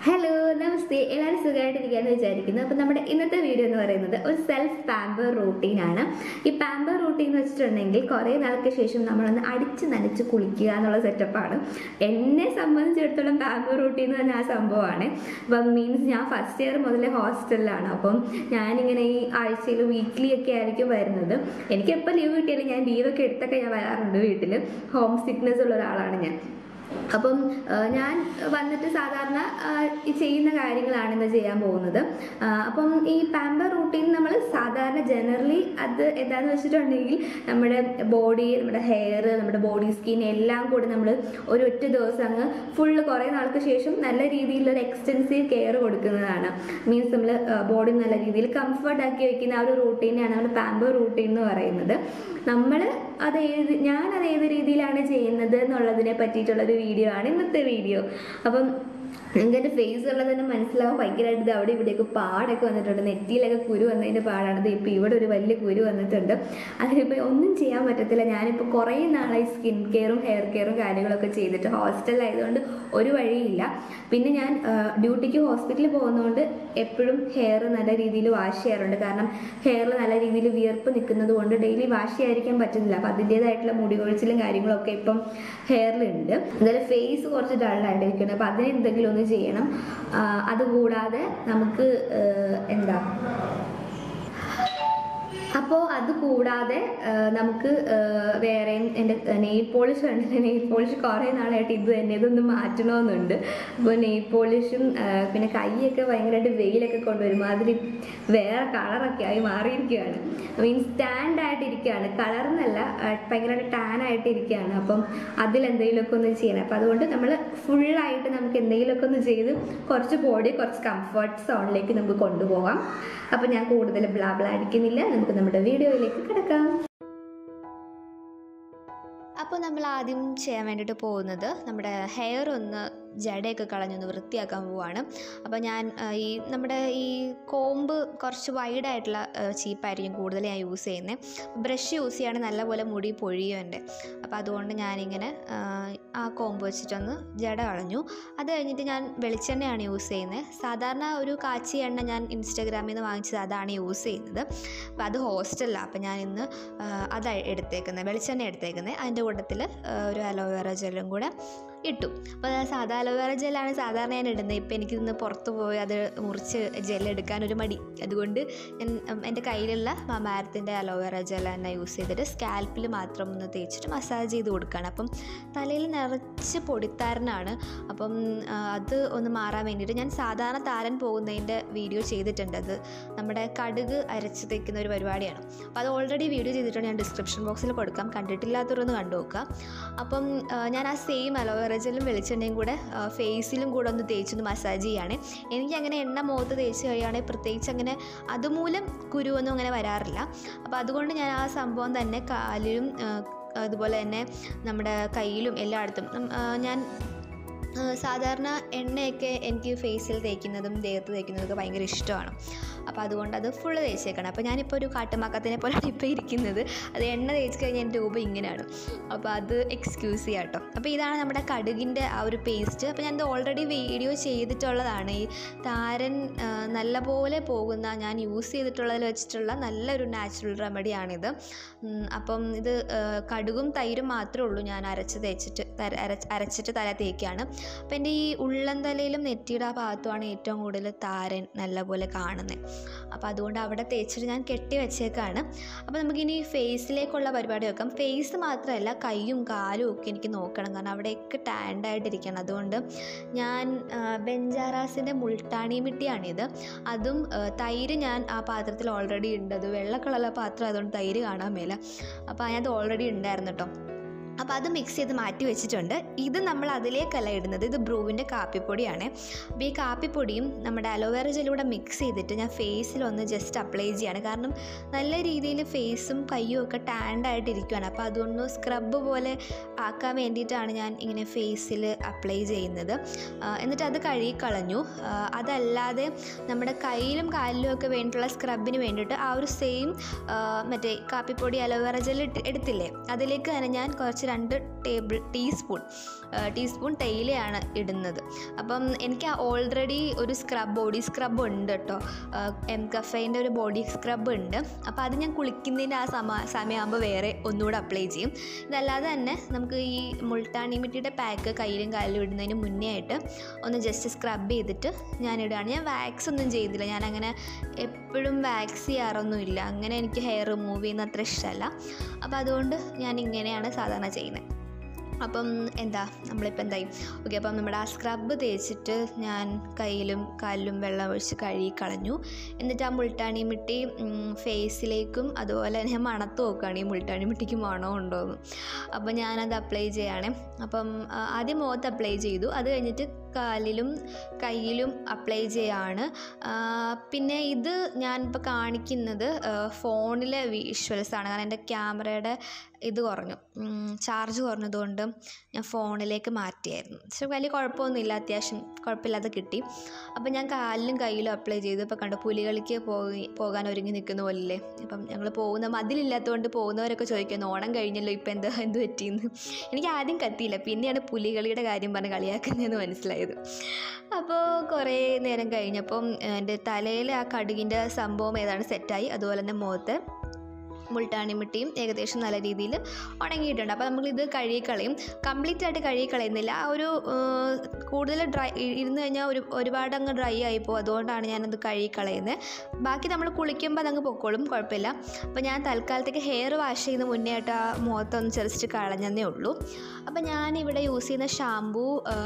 Hello നമസ്തേ, എല്ലാവരും സുഖമായിട്ടിരിക്കുകയെന്ന് വിചാരിക്കുന്നു. അപ്പം നമ്മുടെ ഇന്നത്തെ വീഡിയോ എന്ന് പറയുന്നത് ഒരു സെൽഫ് പാമ്പർ റൂട്ടീനാണ്. ഈ പാമ്പർ റൂട്ടീൻ എന്ന് വെച്ചിട്ടുണ്ടെങ്കിൽ കുറേ നാൾക്ക് ശേഷം നമ്മളൊന്ന് അടിച്ച് നനച്ച് കുളിക്കുക എന്നുള്ള സെറ്റപ്പാണ്. എന്നെ സംബന്ധിച്ചിടത്തോളം പാമ്പർ റൂട്ടീൻ എന്ന് പറഞ്ഞാൽ ആ സംഭവമാണ്. അപ്പം മീൻസ് ഞാൻ ഫസ്റ്റ് ഇയർ മുതലേ ഹോസ്റ്റലിലാണ്. അപ്പം ഞാനിങ്ങനെ ഈ ആഴ്ചയിൽ വീക്ക്ലി ഒക്കെ ആയിരിക്കും വരുന്നത്. എനിക്ക് എപ്പോൾ ലീവ് കിട്ടിയാലും ഞാൻ ലീവൊക്കെ എടുത്തൊക്കെ ഞാൻ വരാറുണ്ട്. വീട്ടിൽ ഹോം സിക്നെസ് ഉള്ള ഒരാളാണ് ഞാൻ. അപ്പം ഞാൻ വന്നിട്ട് സാധാരണ ചെയ്യുന്ന കാര്യങ്ങളാണ് ചെയ്യാൻ പോകുന്നത്. അപ്പം ഈ പാമ്പർ റൂട്ടീൻ നമ്മൾ സാധാരണ ജനറലി അത് എന്താണെന്ന് വെച്ചിട്ടുണ്ടെങ്കിൽ നമ്മുടെ ബോഡി, നമ്മുടെ ഹെയർ, നമ്മുടെ ബോഡി സ്കിൻ എല്ലാം കൂടി നമ്മൾ ഒരു ഒറ്റ ദിവസം അങ്ങ് ഫുള്ള് കുറേ നാൾക്ക് ശേഷം നല്ല രീതിയിലൊരു എക്സ്റ്റെൻസീവ് കെയർ കൊടുക്കുന്നതാണ്. മീൻസ് നമ്മൾ ബോഡി നല്ല രീതിയിൽ കംഫർട്ട് ആക്കി വയ്ക്കുന്ന ആ ഒരു റൂട്ടീനാണ് നമ്മൾ പാമ്പർ റൂട്ടീൻ എന്ന് പറയുന്നത്. ഞാനത് ഏത് രീതിയിലാണ് ചെയ്യുന്നത് എന്നുള്ളതിനെ പറ്റിയിട്ടുള്ളൊരു വീഡിയോ ആണ് ഇന്നത്തെ വീഡിയോ. അപ്പം നിങ്ങൾക്ക് എൻ്റെ ഫേസ് ഉള്ളത് തന്നെ മനസ്സിലാവും. ഭയങ്കരമായിട്ട് ഇത് അവിടെ ഇവിടെയൊക്കെ പാടൊക്കെ വന്നിട്ടുണ്ട്. നെറ്റിയിലൊക്കെ കുരു വന്നതിൻ്റെ പാടാണത്. ഇപ്പോൾ ഇവിടെ ഒരു വലിയ കുരു വന്നിട്ടുണ്ട്. അതിനിപ്പോൾ ഒന്നും ചെയ്യാൻ പറ്റത്തില്ല. ഞാനിപ്പോൾ കുറേ നാളായി സ്കിൻ കെയറും ഹെയർ കെയറും കാര്യങ്ങളൊക്കെ ചെയ്തിട്ട് ഹോസ്റ്റലിലായതുകൊണ്ട് ഒരു വഴിയില്ല. പിന്നെ ഞാൻ ഡ്യൂട്ടിക്ക് ഹോസ്പിറ്റലിൽ പോകുന്നതുകൊണ്ട് എപ്പോഴും ഹെയർ നല്ല രീതിയിൽ വാഷ് ചെയ്യാറുണ്ട്. കാരണം ഹെയറിൽ നല്ല രീതിയിൽ വിയർപ്പ് നിൽക്കുന്നത് കൊണ്ട് ഡെയിലി വാഷ് ചെയ്യാതിരിക്കാൻ പറ്റുന്നില്ല. അപ്പോൾ അതിൻ്റേതായിട്ടുള്ള മുടി കൊഴിച്ചിലും കാര്യങ്ങളൊക്കെ ഇപ്പം ഹെയറിലുണ്ട്. എന്തായാലും ഫേസ് കുറച്ച് ഡള്ളായിട്ടിരിക്കുന്നത്. അപ്പോൾ അതിന് എന്തെങ്കിലും ഒന്ന് ചെയ്യണം. അതുകൂടാതെ നമുക്ക് നമുക്ക് വേറെയും എൻ്റെ നെയിൽ പോളിഷ് കണ്ടില്ല. നെയിൽ പോളിഷ് കുറേ നാളായിട്ട് ഇതൊന്ന് മാറ്റണമെന്നുണ്ട്. അപ്പോൾ നെയിൽ പോളിഷും പിന്നെ കൈയൊക്കെ ഭയങ്കരമായിട്ട് വെയിലൊക്കെ കൊണ്ടുവരും. അതിൽ വേറെ കളറൊക്കെ ആയി മാറിയിരിക്കുകയാണ്. മീൻസ് ടാൻഡ് ആയിട്ടിരിക്കുകയാണ്. കളർന്നല്ല, ഭയങ്കരമായിട്ട് ടാൻ ആയിട്ടിരിക്കുകയാണ്. അപ്പം അതിലെന്തെങ്കിലുമൊക്കെ ഒന്ന് ചെയ്യണം. അപ്പം അതുകൊണ്ട് നമ്മൾ ഫുള്ളായിട്ട് നമുക്ക് എന്തെങ്കിലുമൊക്കെ ഒന്ന് ചെയ്ത് കുറച്ച് ബോഡി കുറച്ച് കംഫർട്ട് സോണിലേക്ക് നമുക്ക് കൊണ്ടുപോകാം. അപ്പം ഞാൻ കൂടുതൽ ബ്ലാ അടിക്കുന്നില്ല. നമുക്ക് നമ്മുടെ വീഡിയോയിലേക്ക് കിടക്കാം. അപ്പോൾ നമ്മൾ ആദ്യം ചെയ്യാൻ വേണ്ടിയിട്ട് പോകുന്നത് നമ്മുടെ ഹെയർ ഒന്ന് ജടയൊക്കെ കളഞ്ഞൊന്ന് വൃത്തിയാക്കാൻ പോവുകയാണ്. അപ്പോൾ ഞാൻ നമ്മുടെ ഈ കോമ്പ് കുറച്ച് വൈഡായിട്ടുള്ള ചീപ്പായിരിക്കും കൂടുതൽ ഞാൻ യൂസ് ചെയ്യുന്നത്. ബ്രഷ് യൂസ് ചെയ്യുകയാണെങ്കിൽ നല്ലപോലെ മുടി പൊഴിയും എൻ്റെ. അപ്പോൾ അതുകൊണ്ട് ഞാനിങ്ങനെ ആ കോമ്പ് വെച്ചിട്ടൊന്ന് ജട കളഞ്ഞു. അത് കഴിഞ്ഞിട്ട് ഞാൻ വെളിച്ചെണ്ണയാണ് യൂസ് ചെയ്യുന്നത്. സാധാരണ ഒരു കാച്ചിയ എണ്ണ ഞാൻ ഇൻസ്റ്റാഗ്രാമിൽ നിന്ന് വാങ്ങിച്ചത്, അതാണ് യൂസ് ചെയ്യുന്നത്. അപ്പോൾ അത് ഹോസ്റ്റലിലാണ്. അപ്പോൾ ഞാൻ ഇന്ന് അത് എടുത്തേക്കുന്നത്, വെളിച്ചെണ്ണ എടുത്തേക്കുന്നത്. അതിൻ്റെ കൂട്ടത്തിൽ ഒരു അലോവേറ ജെല്ലും കൂടെ ഇട്ടു. അപ്പോൾ സാധാ അലോവേറ ജെല്ലാണ് സാധാരണ ഞാൻ ഇടുന്നത്. ഇപ്പോൾ എനിക്കിന്ന് പുറത്ത് പോയി അത് മുറിച്ച് ജെല്ലെടുക്കാനൊരു മടി. അതുകൊണ്ട് ഞാൻ എൻ്റെ കയ്യിലുള്ള മാമാരത്തിൻ്റെ അലോവേറ ജെൽ തന്നെ യൂസ് ചെയ്തിട്ട് സ്കാൽപ്പിൽ മാത്രം ഒന്ന് തേച്ചിട്ട് മസാജ് ചെയ്ത് കൊടുക്കുകയാണ്. അപ്പം തലയിൽ നിറച്ച് പൊടിത്താരനാണ്. അപ്പം അത് ഒന്ന് മാറാൻ വേണ്ടിയിട്ട് ഞാൻ സാധാരണ താരൻ പോകുന്നതിൻ്റെ വീഡിയോ ചെയ്തിട്ടുണ്ട്. അത് നമ്മുടെ കടുക് അരച്ച് തേക്കുന്ന ഒരു പരിപാടിയാണ്. അപ്പോൾ അത് ഓൾറെഡി വീഡിയോ ചെയ്തിട്ടുണ്ട്. ഞാൻ ഡിസ്ക്രിപ്ഷൻ ബോക്സിൽ കൊടുക്കാം. കണ്ടിട്ടില്ലാത്തവരൊന്ന് കണ്ടു നോക്കുക. അപ്പം ഞാൻ ആ സെയിം അലോവേറ ജെല്ലും വെളിച്ചെണ്ണയും കൂടെ ഫേസിലും കൂടെ ഒന്ന് തേച്ചൊന്ന് മസാജ് ചെയ്യുകയാണ്. എനിക്കങ്ങനെ എണ്ണ മുഖത്ത് തേച്ച് കഴിയുകയാണെങ്കിൽ പ്രത്യേകിച്ച് അങ്ങനെ അതുമൂലം കുരുവൊന്നും അങ്ങനെ വരാറില്ല. അപ്പോൾ അതുകൊണ്ട് ഞാൻ ആ സംഭവം തന്നെ കാലിലും അതുപോലെ തന്നെ നമ്മുടെ കയ്യിലും എല്ലായിടത്തും ഞാൻ സാധാരണ എണ്ണയൊക്കെ എനിക്ക് ഫേസിൽ തേക്കുന്നതും ദേഹത്ത് തേക്കുന്നതൊക്കെ ഭയങ്കര ഇഷ്ടമാണ്. അപ്പോൾ അതുകൊണ്ട് അത് ഫുള്ള് തേച്ചേക്കണം. അപ്പോൾ ഞാനിപ്പോൾ ഒരു കാട്ടുമക്കത്തിനെ പോലെയാണ് ഇപ്പോൾ ഇരിക്കുന്നത്. അത് എണ്ണ തേച്ച് കഴിഞ്ഞാൽ എൻ്റെ രൂപം ഇങ്ങനെയാണ്. അപ്പോൾ അത് എക്സ്ക്യൂസ് ചെയ്യാം കേട്ടോ. അപ്പോൾ ഇതാണ് നമ്മുടെ കടുകിൻ്റെ ആ ഒരു പേസ്റ്റ്. അപ്പോൾ ഞാനിത് ഓൾറെഡി വീഡിയോ ചെയ്തിട്ടുള്ളതാണ്. ഈ താരൻ നല്ലപോലെ പോകുന്ന ഞാൻ യൂസ് ചെയ്തിട്ടുള്ളതിൽ വെച്ചിട്ടുള്ള നല്ലൊരു നാച്ചുറൽ റെമഡിയാണിത്. അപ്പം ഇത് കടുകും തൈരും മാത്രമേ ഉള്ളൂ ഞാൻ അരച്ചിട്ട് തല തേക്കുകയാണ്. അപ്പോൾ എൻ്റെ ഈ ഉള്ളംതലയിലും നെറ്റിയുടെ ആ ഭാഗത്തുമാണ് ഏറ്റവും കൂടുതൽ താരൻ നല്ലപോലെ കാണുന്നത്. അപ്പോൾ അതുകൊണ്ട് അവിടെ തേച്ചിട്ട് ഞാൻ കെട്ടി വെച്ചേക്കാണ്. അപ്പോൾ നമുക്കിനി ഫേസിലേക്കുള്ള പരിപാടി വെക്കാം. ഫേസ് മാത്രമല്ല, കൈയും കാലും ഒക്കെ എനിക്ക് നോക്കണം. കാരണം അവിടെയൊക്കെ ടാൻഡായിട്ടിരിക്കണം. അതുകൊണ്ട് ഞാൻ ബെഞ്ചാറാസിൻ്റെ മുൾട്ടാണി മിട്ടിയാണിത്. അതും തൈര് ഞാൻ ആ പാത്രത്തിൽ ഓൾറെഡി ഉണ്ട്. അത് വെള്ള കളറുള്ള പാത്രം, അതുകൊണ്ട് തൈര് കാണാൻ മേല. അപ്പോൾ അതിനകത്ത് ഓൾറെഡി ഉണ്ടായിരുന്നു കേട്ടോ. അപ്പോൾ അത് മിക്സ് ചെയ്ത് മാറ്റി വെച്ചിട്ടുണ്ട്. ഇത് നമ്മൾ അതിലേക്കല്ല ഇടുന്നത്. ഇത് ബ്രൂവിൻ്റെ കാപ്പിപ്പൊടിയാണ്. അപ്പോൾ ഈ കാപ്പിപ്പൊടിയും നമ്മുടെ അലോവേറ ജെല്ലൂടെ മിക്സ് ചെയ്തിട്ട് ഞാൻ ഫേസിലൊന്ന് ജസ്റ്റ് അപ്ലൈ ചെയ്യുകയാണ്. കാരണം നല്ല രീതിയിൽ ഫേസും കയ്യും ഒക്കെ ടാൻഡായിട്ടിരിക്കുകയാണ്. അപ്പോൾ അതൊന്ന് സ്ക്രബ് പോലെ ആക്കാൻ വേണ്ടിയിട്ടാണ് ഞാൻ ഇങ്ങനെ ഫേസിൽ അപ്ലൈ ചെയ്യുന്നത്. എന്നിട്ട് അത് കഴുകിക്കളഞ്ഞു. അതല്ലാതെ നമ്മുടെ കയ്യിലും കാലിലും ഒക്കെ വേണ്ടിയിട്ടുള്ള സ്ക്രബിന് വേണ്ടിയിട്ട് ആ ഒരു സെയിം മറ്റേ കാപ്പിപ്പൊടി അലോവേറ ജെൽ എടുത്തില്ലേ, അതിലേക്ക് തന്നെ ഞാൻ കുറച്ച് ഏകദേശം 2 ടീസ്പൂൺ തേയിലയാണ് ഇടുന്നത്. അപ്പം എനിക്ക് ഓൾറെഡി ഒരു ബോഡി സ്ക്രബ് ഉണ്ട് കേട്ടോ, എം കഫേൻ്റെ ഒരു ബോഡി സ്ക്രബ് ഉണ്ട്. അപ്പോൾ അത് ഞാൻ കുളിക്കുന്നതിൻ്റെ ആ സമയമാകുമ്പോൾ വേറെ ഒന്നുകൂടെ അപ്ലൈ ചെയ്യും. ഇതല്ലാതെ തന്നെ നമുക്ക് ഈ മുൾട്ടാനി മിട്ടിയുടെ പാക്ക് കയ്യിലും കാലിലും ഇടുന്നതിന് മുന്നേ ആയിട്ട് ഒന്ന് ജസ്റ്റ് സ്ക്രബ് ചെയ്തിട്ട് ഞാൻ ഇടുകയാണ്. ഞാൻ വാക്സ് ഒന്നും ചെയ്തില്ല, ഞാനങ്ങനെ എപ്പോഴും വാക്സ് ചെയ്യാറൊന്നുമില്ല, അങ്ങനെ എനിക്ക് ഹെയർ റിമൂവ് ചെയ്യുന്ന അത്ര ഇഷ്ടമല്ല. അപ്പോൾ അതുകൊണ്ട് ഞാൻ ഇങ്ങനെയാണ് സാധാരണ ചെയ്യുന്നത്. അപ്പം നമ്മളിപ്പോൾ എന്തായി ഓക്കെ. അപ്പം നമ്മുടെ ആ സ്ക്രബ് തേച്ചിട്ട് ഞാൻ കയ്യിലും കാലിലും വെള്ളം ഒഴിച്ച് കഴുകി കളഞ്ഞു. എന്നിട്ട് ആ മുൾട്ടാനി മിട്ടി ഫേസിലേക്കും അതുപോലെ തന്നെ മണത്ത് നോക്കുകയാണ് ഈ മുൾട്ടാനി മിട്ടിക്ക് മണമുണ്ടോയെന്ന്. അപ്പം ഞാനത് അപ്ലൈ ചെയ്യുകയാണ്. അപ്പം ആദ്യം മുഖത്ത് അപ്ലൈ ചെയ്തു, അത് കഴിഞ്ഞിട്ട് കാലിലും കയ്യിലും അപ്ലൈ ചെയ്യാണ്. പിന്നെ ഇത് ഞാനിപ്പോൾ കാണിക്കുന്നത് ഫോണിലെ വിഷ്വൽസാണ്, കാരണം എൻ്റെ ക്യാമറയുടെ ഇത് കുറഞ്ഞു, ചാർജ് കുറഞ്ഞതുകൊണ്ട് ഞാൻ ഫോണിലേക്ക് മാറ്റിയായിരുന്നു. പക്ഷേ വലിയ കുഴപ്പമൊന്നുമില്ല, അത്യാവശ്യം കുഴപ്പമില്ലാതെ കിട്ടി. അപ്പോൾ ഞാൻ കാലിലും കയ്യിലും അപ്ലൈ ചെയ്തു. ഇപ്പോൾ കണ്ടോ, പുലികളിക്ക് പോകാൻ ഒരുങ്ങി നിൽക്കുന്ന പോലില്ലേ. അപ്പം ഞങ്ങൾ മതിലില്ലാത്തതുകൊണ്ട് പോകുന്നവരൊക്കെ ചോദിക്കുന്നു ഓണം കഴിഞ്ഞല്ലോ ഇപ്പം എന്ത് പറ്റിയെന്ന്. എനിക്ക് ആദ്യം കത്തിയില്ല, പിന്നെയാണ് പുലികളിയുടെ കാര്യം പറഞ്ഞ് കളിയാക്കുന്നതെന്ന് മനസ്സിലായത്. അപ്പോൾ കുറേ നേരം കഴിഞ്ഞപ്പം എൻ്റെ തലയിൽ ആ കടുകിൻ്റെ സംഭവം ഏതാണ് സെറ്റായി. അതുപോലെ തന്നെ മുഖത്ത് മുൾട്ടാനി മിട്ടിയും ഏകദേശം നല്ല രീതിയിൽ ഉണങ്ങിയിട്ടുണ്ട്. അപ്പോൾ നമ്മളിത് കഴുകിക്കളയും, കംപ്ലീറ്റ് ആയിട്ട് കഴുകിക്കളയുന്നില്ല. ആ ഒരു കൂടുതൽ ഡ്രൈ ഇരുന്ന് കഴിഞ്ഞാൽ ഒരുപാട് അങ്ങ് ഡ്രൈ ആയിപ്പോവും, അതുകൊണ്ടാണ് ഞാനത് കഴുകിക്കളയുന്നത്. ബാക്കി നമ്മൾ കുളിക്കുമ്പോൾ അതങ്ങ് പൊക്കോളും, കുഴപ്പമില്ല. അപ്പോൾ ഞാൻ തൽക്കാലത്തേക്ക് ഹെയർ വാഷ് ചെയ്യുന്ന മുന്നേ ആയിട്ട് ആ മുഖത്തൊന്ന് ജസ്റ്റ് കളഞ്ഞതേ ഉള്ളൂ. അപ്പോൾ ഞാനിവിടെ യൂസ് ചെയ്യുന്ന ഷാമ്പൂ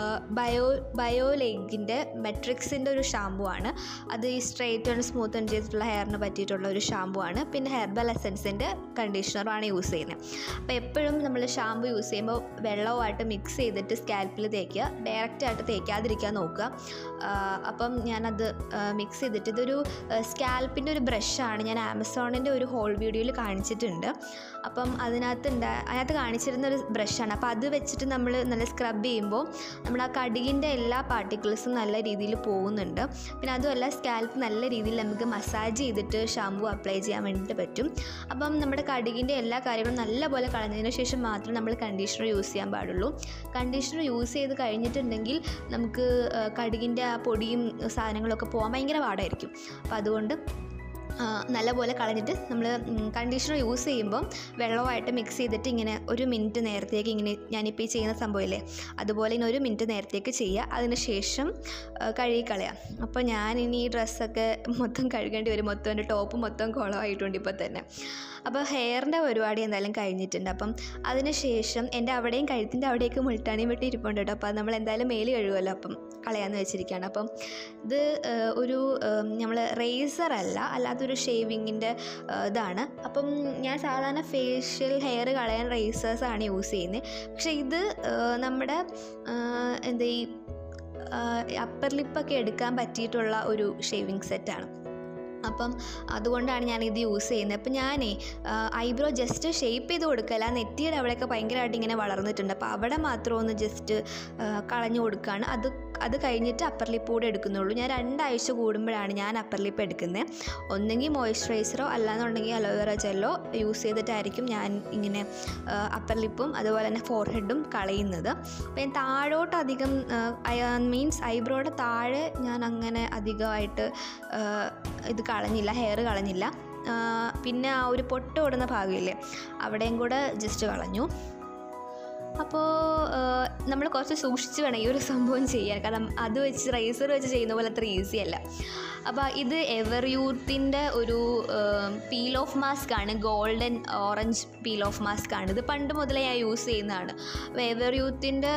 ബയോലെഗിൻ്റെ മെട്രിക്സിൻ്റെ ഒരു ഷാമ്പൂ ആണ്. അത് ഈ സ്ട്രെയിറ്റ് ആൻഡ് സ്മൂത്ത് ആൻഡ് ചെയ്തിട്ടുള്ള ഹെയറിന് പറ്റിയിട്ടുള്ള ഒരു ഷാമ്പൂ ആണ്. പിന്നെ ഹെർബൽ എസൻസിൻ്റെ കണ്ടീഷണറാണ് യൂസ് ചെയ്യുന്നത്. അപ്പോൾ എപ്പോഴും നമ്മൾ ഷാമ്പു യൂസ് ചെയ്യുമ്പോൾ വെള്ളവുമായിട്ട് മിക്സ് ചെയ്തിട്ട് സ്കാൽപ്പിൽ തേക്കുക, ഡയറക്റ്റായിട്ട് തേക്കാതിരിക്കാൻ നോക്കുക. അപ്പം ഞാനത് മിക്സ് ചെയ്തിട്ട്, ഇതൊരു സ്കാൽപ്പിൻ്റെ ഒരു ബ്രഷാണ്, ഞാൻ ആമസോണിൻ്റെ ഒരു ഹോൾ വീഡിയോയിൽ കാണിച്ചിട്ടുണ്ട്. അപ്പം അതിനകത്ത് കാണിച്ചിരുന്ന ഒരു ബ്രഷാണ്. അപ്പോൾ അത് വെച്ചിട്ട് നമ്മൾ നല്ല സ്ക്രബ് ചെയ്യുമ്പോൾ നമ്മുടെ ആ കടുകിൻ്റെ എല്ലാ പാർട്ടിക്കിൾസും നല്ല രീതിയിൽ പോകുന്നുണ്ട്. പിന്നെ അതുമല്ല സ്കാൽപ്പ് നല്ല രീതിയിൽ നമുക്ക് മസാജ് ചെയ്തിട്ട് ഷാമ്പു അപ്ലൈ ചെയ്യാൻ വേണ്ടിയിട്ട് പറ്റും. അപ്പം നമ്മുടെ കടുകിൻ്റെ എല്ലാ കാര്യങ്ങളും നല്ലപോലെ കളഞ്ഞതിന് ശേഷം മാത്രം നമ്മൾ കണ്ടീഷണർ യൂസ് ചെയ്യാൻ പാടുള്ളൂ. കണ്ടീഷണർ യൂസ് ചെയ്ത് കഴിഞ്ഞിട്ടുണ്ടെങ്കിൽ നമുക്ക് കടുകിൻ്റെ ആ പൊടിയും സാധനങ്ങളൊക്കെ പോകാൻ ഭയങ്കര പാടായിരിക്കും. അപ്പോൾ അതുകൊണ്ട് നല്ലപോലെ കളഞ്ഞിട്ട് നമ്മൾ കണ്ടീഷണർ യൂസ് ചെയ്യുമ്പം വെള്ളവുമായിട്ട് മിക്സ് ചെയ്തിട്ട് ഇങ്ങനെ 1 മിനിറ്റ് നേരത്തേക്ക് ഇങ്ങനെ ഞാനിപ്പോൾ ഈ ചെയ്യുന്ന സംഭവമില്ലേ അതുപോലെ ഇങ്ങനെ 1 മിനിറ്റ് നേരത്തേക്ക് ചെയ്യുക. അതിന് ശേഷം കഴുകിക്കളയാം. അപ്പോൾ ഞാനിനി ഈ ഡ്രസ്സൊക്കെ മൊത്തം കഴുകേണ്ടി വരും, മൊത്തം എൻ്റെ ടോപ്പ് മൊത്തം കുളമായിട്ടുണ്ട് ഇപ്പോൾ തന്നെ. അപ്പോൾ ഹെയറിൻ്റെ പരിപാടി എന്തായാലും കഴിഞ്ഞിട്ടുണ്ട്. അപ്പം അതിന് ശേഷം എൻ്റെ അവിടെയും കഴുത്തിൻ്റെ അവിടെയൊക്കെ മുൾട്ടാനി മിട്ടി ഇരിപ്പുണ്ട് കേട്ടോ. അപ്പോൾ അത് നമ്മൾ എന്തായാലും മേല് കഴുകുമല്ലോ, അപ്പം കളയാമെന്ന് വെച്ചിരിക്കുകയാണ്. അപ്പം ഇത് ഒരു നമ്മൾ റേസറല്ല, അല്ലാത്തൊരു ഷേവിങ്ങിൻ്റെ ഇതാണ്. അപ്പം ഞാൻ സാധാരണ ഫേഷ്യൽ ഹെയർ കളയാൻ റേസേഴ്സാണ് യൂസ് ചെയ്യുന്നത്. പക്ഷേ ഇത് നമ്മുടെ ഈ അപ്പർ ലിപ്പൊക്കെ എടുക്കാൻ പറ്റിയിട്ടുള്ള ഒരു ഷേവിങ് സെറ്റാണ്. അപ്പം അതുകൊണ്ടാണ് ഞാനിത് യൂസ് ചെയ്യുന്നത്. അപ്പം ഞാനേ ഐബ്രോ ജസ്റ്റ് ഷേപ്പ് ചെയ്ത് കൊടുക്കല്ല, നെറ്റിയുടെ അവിടെയൊക്കെ ഭയങ്കരമായിട്ട് ഇങ്ങനെ വളർന്നിട്ടുണ്ട്. അപ്പോൾ അവിടെ മാത്രം ഒന്ന് ജസ്റ്റ് കളഞ്ഞു കൊടുക്കുകയാണ്. അത് കഴിഞ്ഞിട്ട് അപ്പർ ലിപ്പ് കൂടെ എടുക്കുന്നുള്ളൂ. ഞാൻ 2 ആഴ്ച കൂടുമ്പോഴാണ് ഞാൻ അപ്പർ ലിപ്പ് എടുക്കുന്നത്. ഒന്നെങ്കിൽ മോയ്സ്ചറൈസറോ അല്ലാന്നുണ്ടെങ്കിൽ അലോവേറ ജെല്ലോ യൂസ് ചെയ്തിട്ടായിരിക്കും ഞാൻ ഇങ്ങനെ അപ്പർ ലിപ്പും അതുപോലെ തന്നെ ഫോർഹെഡും കളയുന്നത്. അപ്പോൾ ഞാൻ താഴോട്ട് അധികം മീൻസ് ഐബ്രോയുടെ താഴെ ഞാൻ അങ്ങനെ അധികമായിട്ട് ഇത് കളഞ്ഞില്ല, ഹെയർ കളഞ്ഞില്ല. പിന്നെ ആ ഒരു പൊട്ട് ഓടുന്ന ഭാഗമില്ലേ അവിടെയും കൂടെ ജസ്റ്റ് കളഞ്ഞു. അപ്പോൾ നമ്മൾ കുറച്ച് സൂക്ഷിച്ച് വേണം ഈ ഒരു സംഭവം ചെയ്യാൻ, കാരണം അത് വെച്ച് റേസർ വെച്ച് ചെയ്യുന്ന പോലെ അത്ര ഈസി അല്ല. അപ്പോൾ ഇത് എവർ യൂത്തിൻ്റെ ഒരു പീൽ ഓഫ് മാസ്ക് ആണ്, golden orange peel off mask ആണ്. ഇത് പണ്ട് മുതലേ ഞാൻ യൂസ് ചെയ്യുന്നതാണ്. അപ്പോൾ എവർ യൂത്തിൻ്റെ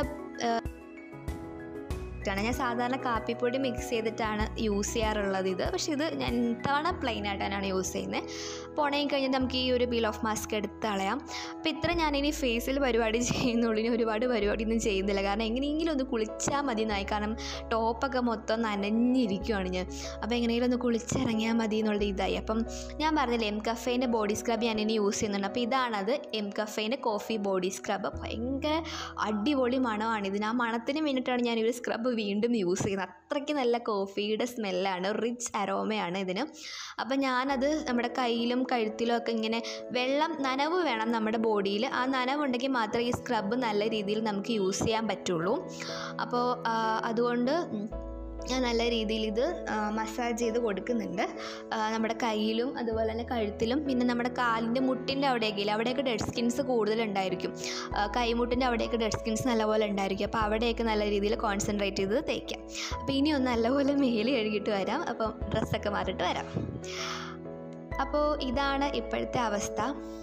ഞാൻ സാധാരണ കാപ്പിപ്പൊടി മിക്സ് ചെയ്തിട്ടാണ് യൂസ് ചെയ്യാറുള്ളത് ഇത്. പക്ഷേ ഇത് ഞാൻ തവണ പ്ലെയിൻ ആയിട്ടാണ് യൂസ് ചെയ്യുന്നത്. അപ്പോൾ ഉണങ്ങി കഴിഞ്ഞാൽ നമുക്ക് ഈ ഒരു പീൽ ഓഫ് മാസ്ക് എടുത്ത് കളയാം. അപ്പോൾ ഇത്ര ഞാനിനി ഫേസിൽ പരിപാടി ചെയ്യുന്നുള്ളൂ, ഇനി ഒരുപാട് പരിപാടിയൊന്നും ചെയ്യുന്നില്ല. കാരണം എങ്ങനെയെങ്കിലും ഒന്ന് കുളിച്ചാൽ മതി എന്നായി, കാരണം ടോപ്പൊക്കെ മൊത്തം നനഞ്ഞിരിക്കുകയാണ് ഞാൻ. അപ്പോൾ എങ്ങനെയെങ്കിലും ഒന്ന് കുളിച്ചിറങ്ങിയാൽ മതി എന്നുള്ള ഇതായി. അപ്പം ഞാൻ പറഞ്ഞില്ലേ എം കഫേൻ്റെ ബോഡി സ്ക്രബ് ഞാനിനി യൂസ് ചെയ്യുന്നുണ്ട്. അപ്പോൾ ഇതാണത്, എം കഫേൻ്റെ കോഫി ബോഡി സ്ക്രബ്. ഭയങ്കര അടിപൊളി മണമാണ് ഇതിന്. ആ മണത്തിന് വേണ്ടിയിട്ടാണ് ഞാൻ ഈ ഒരു സ്ക്രബ് വീണ്ടും യൂസ് ചെയ്യുന്നത്. അത്രയ്ക്ക് നല്ല കോഫിയുടെ സ്മെല്ലാണ്, റിച്ച് അരോമയാണ് ഇതിന്. അപ്പം ഞാനത് നമ്മുടെ കയ്യിലും കഴുത്തിലും ഒക്കെ ഇങ്ങനെ വെള്ളം നനവ് വേണം നമ്മുടെ ബോഡിയിൽ. ആ നനവുണ്ടെങ്കിൽ മാത്രമേ ഈ സ്ക്രബ് നല്ല രീതിയിൽ നമുക്ക് യൂസ് ചെയ്യാൻ പറ്റുള്ളൂ. അപ്പോൾ അതുകൊണ്ട് ഞാൻ നല്ല രീതിയിൽ ഇത് മസാജ് ചെയ്ത് കൊടുക്കുന്നുണ്ട്. നമ്മുടെ കയ്യിലും അതുപോലെ തന്നെ കഴുത്തിലും, പിന്നെ നമ്മുടെ കാലിൻ്റെ മുട്ടിൻ്റെ അവിടെയൊക്കെ ഡെഡ് സ്കിൻസ് കൂടുതലുണ്ടായിരിക്കും. കൈമുട്ടിൻ്റെ അവിടെയൊക്കെ ഡെഡ് സ്കിൻസ് നല്ലപോലെ ഉണ്ടായിരിക്കും. അപ്പോൾ അവിടെയൊക്കെ നല്ല രീതിയിൽ കോൺസെൻട്രേറ്റ് ചെയ്ത് തേക്കാം. അപ്പോൾ ഇനി ഒന്ന് നല്ലപോലെ മേല് കഴുകിയിട്ട് വരാം. അപ്പം ഡ്രസ്സൊക്കെ മാറിയിട്ട് വരാം. അപ്പോൾ ഇതാണ് ഇപ്പോഴത്തെ അവസ്ഥ.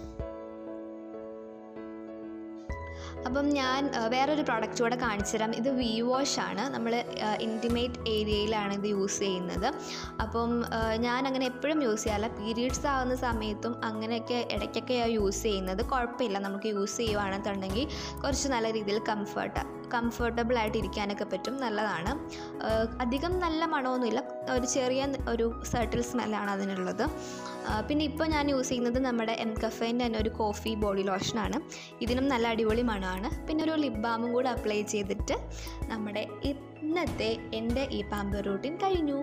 അപ്പം ഞാൻ വേറൊരു പ്രോഡക്റ്റ് കൂടെ കാണിച്ചു തരാം. ഇത് വി വാഷ് ആണ്. നമ്മൾ ഇൻറ്റിമേറ്റ് ഏരിയയിലാണ് ഇത് യൂസ് ചെയ്യുന്നത്. അപ്പം ഞാൻ അങ്ങനെ എപ്പോഴും യൂസ് ചെയ്യാറില്ല. പീരീഡ്സ് ആവുന്ന സമയത്തും അങ്ങനെയൊക്കെ ഇടയ്ക്കൊക്കെയാണ് യൂസ് ചെയ്യുന്നത്. കുഴപ്പമില്ല, നമുക്ക് യൂസ് ചെയ്യുവാണെന്നുണ്ടെങ്കിൽ കുറച്ച് നല്ല രീതിയിൽ കംഫർട്ടബിൾ ആയിട്ട് ഇരിക്കാനൊക്കെ പറ്റും. നല്ലതാണ്. അധികം നല്ല മണമൊന്നുമില്ല, ഒരു ചെറിയ ഒരു സർട്ടിൽ സ്മെല്ലാണ് അതിനുള്ളത്. പിന്നെ ഇപ്പോൾ ഞാൻ യൂസ് ചെയ്യുന്നത് നമ്മുടെ എംകഫേൻ്റെ തന്നെ ഒരു കോഫി ബോഡി ലോഷനാണ്. ഇതിനും നല്ല അടിപൊളി മണമാണ്. പിന്നെ ഒരു ലിപ് ബാമും കൂടെ അപ്ലൈ ചെയ്തിട്ട് നമ്മുടെ ഇന്നത്തെ എൻ്റെ ഈ പാമ്പർ റൂട്ടീൻ കഴിഞ്ഞു.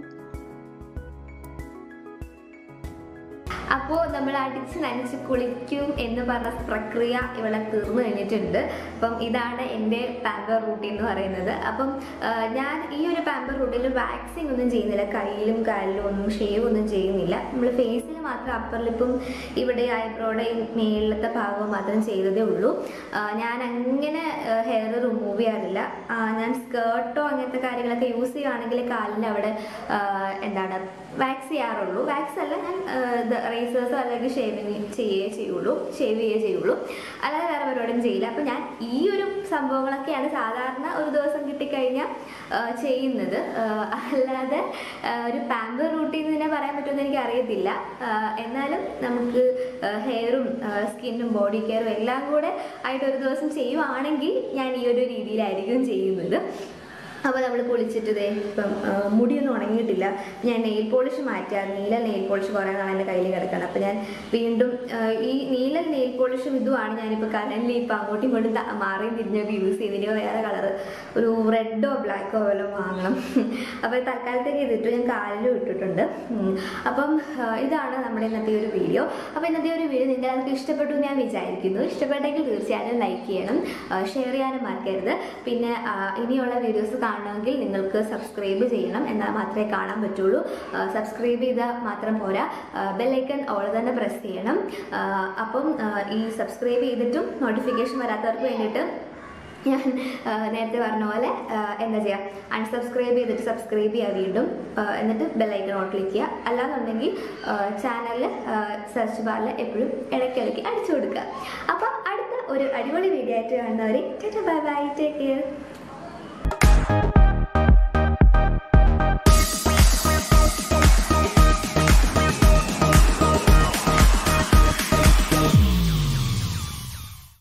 അപ്പോൾ നമ്മൾ അടിച്ച് നനച്ച് കുളിക്കും എന്ന് പറഞ്ഞ പ്രക്രിയ ഇവിടെ തീർന്നു കഴിഞ്ഞിട്ടുണ്ട്. അപ്പം ഇതാണ് എൻ്റെ പാമ്പർ റൂട്ടീൻ എന്ന് പറയുന്നത്. അപ്പം ഞാൻ ഈ ഒരു പാമ്പർ റൂട്ടീനിൽ വാക്സിങ് ഒന്നും ചെയ്യുന്നില്ല. കയ്യിലും കാലിലും ഒന്നും ഷേവ് ഒന്നും ചെയ്യുന്നില്ല. നമ്മൾ ഫേസിൽ മാത്രം അപ്പർ ലിപ്പും ഇവിടെ ഐബ്രോയുടെ മേളിലത്തെ ഭാഗവും മാത്രം ചെയ്തതേ ഉള്ളൂ. ഞാൻ അങ്ങനെ ഹെയർ റിമൂവ് ചെയ്യാറില്ല. ഞാൻ സ്കേർട്ടോ അങ്ങനത്തെ കാര്യങ്ങളൊക്കെ യൂസ് ചെയ്യുകയാണെങ്കിൽ കാലിൻ്റെ അവിടെ വാക്സ് ചെയ്യാറുള്ളൂ. വാക്സ് അല്ല, ഞാൻ റേസേഴ്സോ അല്ലെങ്കിൽ ഷേവ് ചെയ്യുള്ളൂ. അല്ലാതെ വേറെ പരിപാടിയും ചെയ്യില്ല. അപ്പോൾ ഞാൻ ഈ ഒരു സംഭവങ്ങളൊക്കെയാണ് സാധാരണ ഒരു ദിവസം കിട്ടിക്കഴിഞ്ഞാൽ ചെയ്യുന്നത്. അല്ലാതെ ഒരു പാമ്പർ റൂട്ടീൻ തന്നെ പറയാൻ പറ്റുമെന്ന് എനിക്ക് അറിയത്തില്ല. എന്നാലും നമുക്ക് ഹെയറും സ്കിന്നും ബോഡി കെയറും എല്ലാം കൂടെ ആയിട്ട് ഒരു ദിവസം ചെയ്യുവാണെങ്കിൽ ഞാൻ ഈ ഒരു രീതിയിലായിരിക്കും ചെയ്യുന്നത്. അപ്പോൾ നമ്മൾ കുളിച്ചിട്ട് ഇപ്പം മുടിയൊന്നും ഉണങ്ങിയിട്ടില്ല. ഞാൻ നെയിൽ പോളിഷ് മാറ്റിയാൽ നീല നെയിൽ പോളിഷ് കുറേ നാളെ എൻ്റെ കയ്യിൽ കിടക്കണം. അപ്പോൾ ഞാൻ വീണ്ടും ഈ നീല നെയിൽ പോളിഷും ഇതുമാണ് ഞാനിപ്പോൾ കറൻറ്റ്ലി ഇപ്പം അങ്ങോട്ടും ഇങ്ങോട്ടും മാറി തിരിഞ്ഞൊക്കെ യൂസ് ചെയ്തിട്ട് വേറെ കളറ് ഒരു റെഡോ ബ്ലാക്കോ വല്ലതും വാങ്ങണം. അപ്പോൾ തൽക്കാലത്തേക്ക് ഇതിട്ടു. ഞാൻ കാലിലും ഇട്ടിട്ടുണ്ട്. അപ്പം ഇതാണ് നമ്മുടെ ഇന്നത്തെ ഒരു വീഡിയോ. അപ്പോൾ ഇന്നത്തെ ഒരു വീഡിയോ നിങ്ങൾക്ക് ഇഷ്ടപ്പെട്ടു എന്ന് ഞാൻ വിചാരിക്കുന്നു. ഇഷ്ടപ്പെട്ടെങ്കിൽ തീർച്ചയായിട്ടും ലൈക്ക് ചെയ്യണം, ഷെയർ ചെയ്യാനും മറക്കരുത്. പിന്നെ ഇനിയുള്ള വീഡിയോസ് കാണണമെങ്കിൽ നിങ്ങൾക്ക് സബ്സ്ക്രൈബ് ചെയ്യണം, എന്നാൽ മാത്രമേ കാണാൻ പറ്റുള്ളൂ. സബ്സ്ക്രൈബ് ചെയ്താൽ മാത്രം പോരാ, ബെല്ലൈക്കൺ ഓൾ തന്നെ പ്രസ് ചെയ്യണം. അപ്പം ഈ സബ്സ്ക്രൈബ് ചെയ്തിട്ടും നോട്ടിഫിക്കേഷൻ വരാത്തവർക്ക് വേണ്ടിയിട്ട് ഞാൻ നേരത്തെ പറഞ്ഞ പോലെ എന്താ ചെയ്യുക, അൺസബ്സ്ക്രൈബ് ചെയ്തിട്ട് സബ്സ്ക്രൈബ് ചെയ്യുക വീണ്ടും, എന്നിട്ട് ബെല്ലൈക്കൺ ഓൺ ക്ലിക്ക് ചെയ്യുക. അല്ലാന്നുണ്ടെങ്കിൽ ചാനലിൽ സെർച്ച് ബാറിൽ എപ്പോഴും ഇടയ്ക്കിടയ്ക്ക് അടിച്ചു കൊടുക്കുക. അപ്പം അടുത്ത ഒരു അടിപൊളി വീഡിയോ ആയിട്ട് കാണുന്നവരെ ബൈ ബൈ, ടേക്ക് കെയർ.